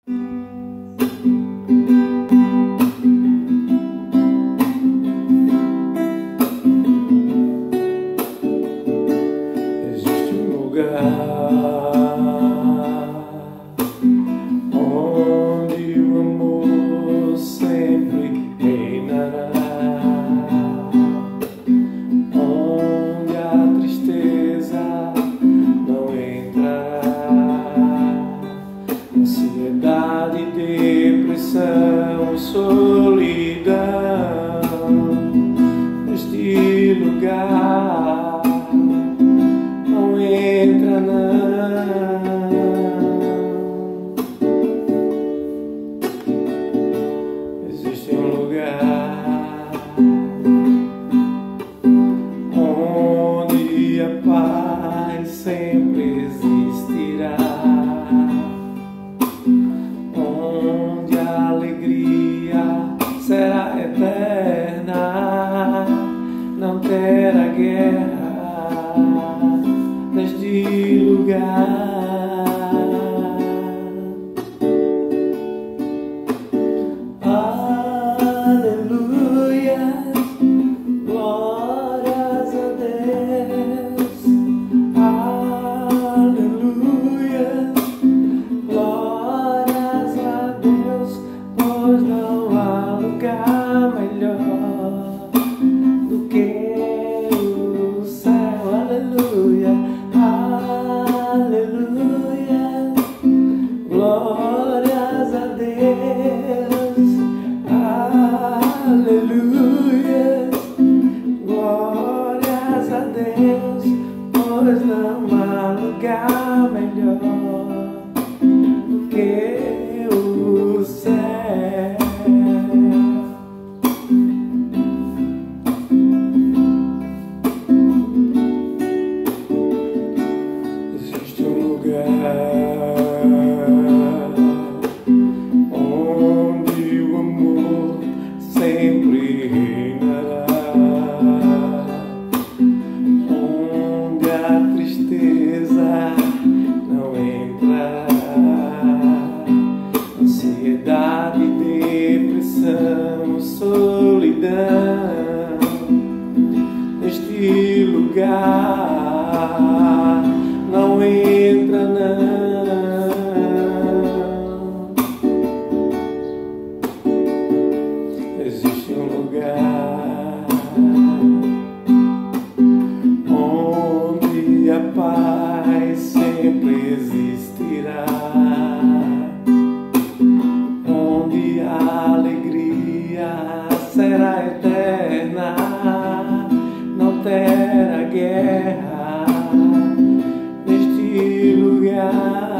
Existe um lugar onde o amor sempre reinará, onde a tristeza não entrará, ansiedade, depressão e solidão. Neste lugar não entra não. Existe um lugar onde a paz sempre existirá, onde a alegria será eterna, não terá guerra neste lugar. Aleluia, glórias a Deus. Aleluia, glórias a Deus, pois não há lugar melhor do que o céu. Aleluia, aleluia, glórias a Deus. Aleluia, glórias a Deus, pois não há lugar melhor do que o céu. Existe um lugar onde o amor sempre reinará, onde a tristeza não entrará, ansiedade, depressão, solidão. Neste lugar não entra não. Existe um lugar onde a paz sempre existirá, onde a alegria será eterna, não terá guerra neste lugar.